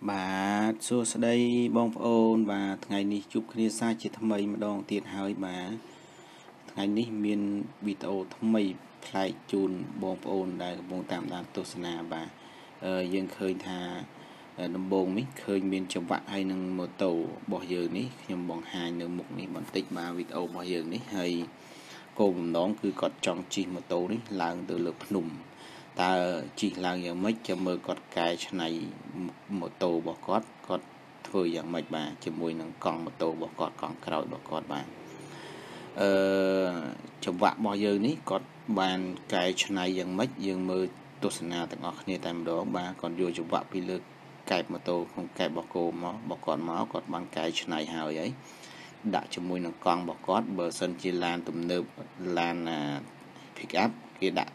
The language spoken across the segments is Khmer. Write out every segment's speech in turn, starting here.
បាទសួស្តីបងប្អូនបាទថ្ងៃនេះជួបគ្នាសាជាថ្មីម្ដងទៀតហើយបាទថ្ងៃនេះមានវីដេអូថ្មីប្លែកជូនបងប្អូនដែលកំពុងតាមដានទស្សនាបាទយើងឃើញថាដំបូងនេះឃើញមានចង្វាក់ហើយនឹងម៉ូតូរបស់យើងនេះខ្ញុំបង្ហាញនៅមុខនេះបន្តិចបាទវីដេអូរបស់យើងនេះហើយគោលបំណងគឺគាត់ចង់ជិះម៉ូតូនេះឡើងទៅលើភ្នំតើជិះឡើងយ៉ាងម៉េចចាំមើលគាត់កែច្នៃម៉ូតូរបស់គាត់ធ្វើយ៉ាងម៉េចបាទជាមួយនឹងកង់ម៉ូតូរបស់គាត់កង់ក្រោយរបស់គាត់បាទចង្វាក់របស់យើងនេះគាត់បានកែច្នៃយ៉ាងម៉េចយើងមើលទស្សនាទាំងអស់គ្នាតែម្ដងបាទគាត់យកចង្វាក់ពីលើកែបម៉ូតូក្នុងកែបរបស់គោមកគាត់បានកែច្នៃហើយដាក់ជាមួយនឹងកង់របស់គាត់បើសិនជាឡានទំនើបឡាន pick up គេដាក់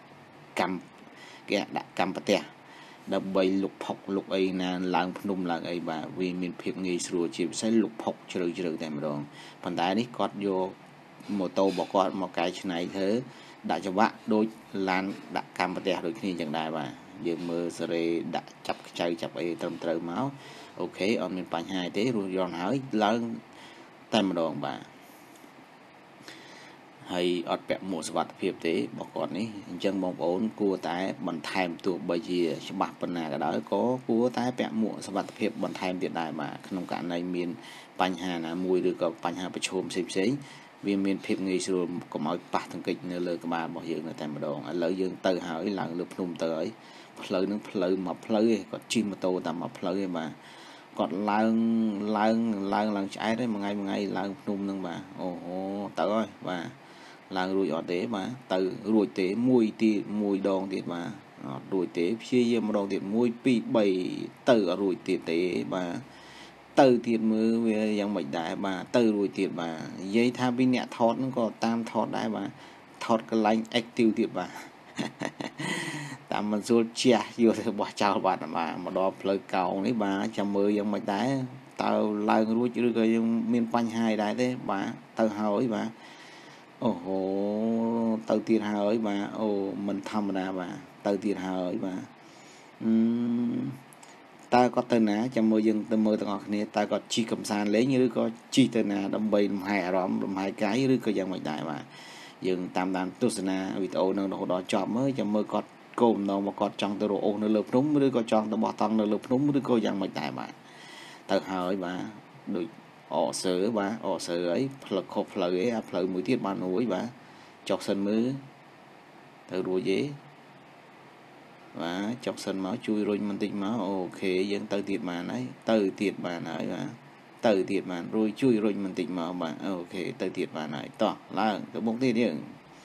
កម្មប្រទេសដើម្បីលុកផុកលុកអីណាឡើងភ្នំឡើងអីបាទវាមានភាពងាយស្រួលជាពិសេសលុកផុកជ្រៅតែម្ដងប៉ុន្តែនេះគាត់យកម៉ូតូរបស់គាត់មកកែច្នៃធ្វើដាក់ចង្វាក់ដូចឡានដាក់កម្មប្រទេសដូចគ្នាចឹងដែរបាទយើងមើលសេរីដាក់ចាប់ខ្ចៅចាប់អីត្រឹមត្រូវមកអូខេអត់មានបញ្ហាទេរួចរាល់ហើយឡើងតែម្ដងបាទហើយអត់ពាក់មួកសុវត្ថិភាពទេរបស់គាត់នេះអញ្ចឹងបងប្អូនគួរតែបន្ថែមទោះបីជាច្បាស់ប៉ុណ្ណាក៏ដោយក៏គួរតែពាក់មួកសុវត្ថិភាពបន្ថែមទៀតដែរបាទក្នុងករណីមានបញ្ហាណាមួយឬក៏បញ្ហាប្រឈមផ្សេងវាមានភាពងាយស្រួលកុំឲ្យប៉ះទង្គិចនៅលើក្បាលរបស់យើងនៅតែម្ដងឥឡូវយើងទៅហើយឡើងលើភ្នំទៅហើយផ្លូវនឹងផ្លូវមកផ្លូវឯងគាត់ជិះម៉ូតូតាមមកផ្លូវឯងបាទគាត់ឡើងឆ្អែតឯងមួយថ្ងៃឡើងភ្នំនឹងបាទអូហូទៅហើយបាទឡើងរួចអត់ទេបាទទៅរួចទេមួយដងទៀតបាទអត់រួចទេព្យាយាមម្ដងទៀត1 2 3ទៅអត់រួចទៀតទេបាទទៅទៀតមើលវាយ៉ាងម៉េចដែរបាទទៅរួចទៀតបាទនិយាយថាពីអ្នកថតហ្នឹងក៏តាមថតដែរបាទថតកន្លែង active ទៀតបាទតាមមិនស្រួលជះយកទៅបោះចោលបាត់បាទមកដល់ផ្លូវកោងនេះបាទចាំមើលយ៉ាងម៉េចដែរតើឡើងរួចឬក៏យើងមានបញ្ហាអីដែរទេបាទទៅហើយបាទអូហូទៅទៀតហើយបាទអូមិនធម្មតាបាទទៅទៀតហើយបាទតើគាត់ទៅណាចាំមើលយើងទៅមើលទាំងអស់គ្នាតើគាត់ជិះកំសាន្តលេងឬក៏ជិះទៅណាដើម្បីលំហែអារម្មណ៍លំហែកាយឬក៏យ៉ាងម៉េចដែរបាទយើងតាមដានទស្សនាវីដេអូនឹងរហូតដល់ចប់មើលចាំមើលគាត់គោលបំណងរបស់គាត់ចង់ទៅរកអូសនៅលើភ្នំឬក៏ចង់ទៅបោះតង់នៅលើភ្នំឬក៏យ៉ាងម៉េចដែរបាទទៅហើយបាទដូចអសើបាទអសើអីផ្លូវខុសផ្លូវអីអាផ្លូវមួយទៀតបានរួចបាទចុះសិនមើលទៅរួចទេបាទចុះសិនមកជួយរុញបន្តិចមកអូខេយើងទៅទៀតបានហើយទៅទៀតបានហើយបាទទៅទៀតបានរួចជួយរុញបន្តិចមកបាទអូខេទៅទៀតបានហើយតោះឡើងទៅមុខទៀតយើង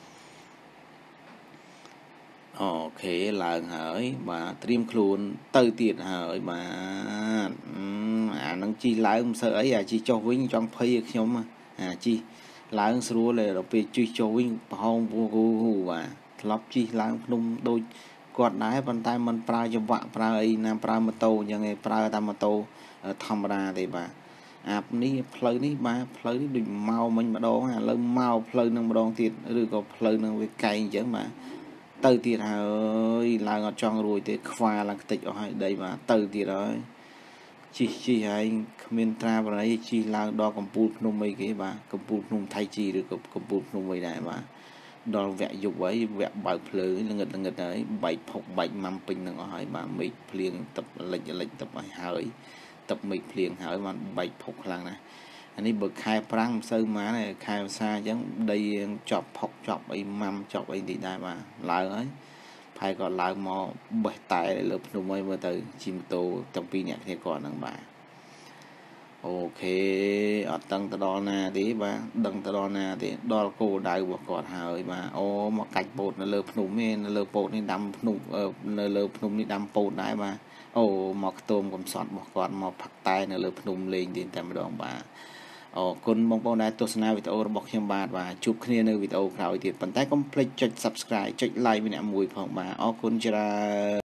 អូខេឡើងហើយបាទត្រៀមខ្លួនទៅទៀតហើយបាទអានឹងជីឡើងមិនសូវអីអាជីចុះវិញចង់ភ័យឲ្យខ្ញុំអាជីឡើងស្រួលដល់ពេលជិះចុះវិញប្រហោងពូបាទធ្លាប់ជិះឡើងភ្នំដូចគាត់ដែរប៉ុន្តែมันប្រើចង្វាក់ប្រើអីណាប្រើម៉ូតូអញ្ចឹងឯងប្រើតាមម៉ូតូធម្មតាទេបាទអានេះផ្លូវនេះបាទផ្លូវនេះដូចមកមិញម្ដងឥឡូវមកផ្លូវនឹងម្ដងទៀតឬក៏ផ្លូវនឹងវាកែងអញ្ចឹងបាទទៅទៀតហើយឡើងអត់ចង់រួចទេខ្វាឡើងខ្ទេចអស់ហើយដីបាទទៅទៀតហើយជិះហើយគ្មានត្រាបរិយជិះឡើងដល់កំពូលភ្នំអីគេបាទកំពូលភ្នំថៃជីឬក៏កំពូលភ្នំអីដែរបាទដល់វគ្គយប់ហើយវគ្គបើកភ្លើងល្ងឹតហើយបែកផុកបែកម៉ាំពេញនឹងអស់ហើយបាទមេឃភ្លៀងទឹកលិចទឹកហើយទឹកមេឃភ្លៀងហើយបានបែកផុកខ្លាំងណាស់អានេះបើខែប្រាំងមិនសូវម៉ានទេខែវស្សាអញ្ចឹងដីចប់ផុកចប់អីម៉ាំចប់អីតិចដែរបាទឡើងហើយផែក៏ឡើងមកបេះតែលើភ្នំអីមើលទៅជិះម៉ូតូទាំងពីរអ្នកគ្នាគាត់ហ្នឹងបាទអូខេអត់ដឹងទៅដល់ណាទេបាទដឹងទៅដល់ណាទេដល់គោលដៅរបស់គាត់ហើយបាទអូមកកាច់ពោតនៅលើភ្នំនេះនៅលើពោតនេះដាំភ្នំនៅលើភ្នំនេះដាំពោតដែរបាទអូមកខ្ទមកំសត់របស់គាត់មកផឹកតែនៅលើភ្នំលេងទៀតតែម្ដងបាទអរគុណបងប្អូនដែលទស្សនាវីដេអូរបស់ខ្ញុំបាទជួបគ្នានៅវីដេអូក្រោយទៀតប៉ុន្តែកុំភ្លេចចុច Subscribe ចុច Like ម្នាក់មួយផងបាទអរគុណច្រើន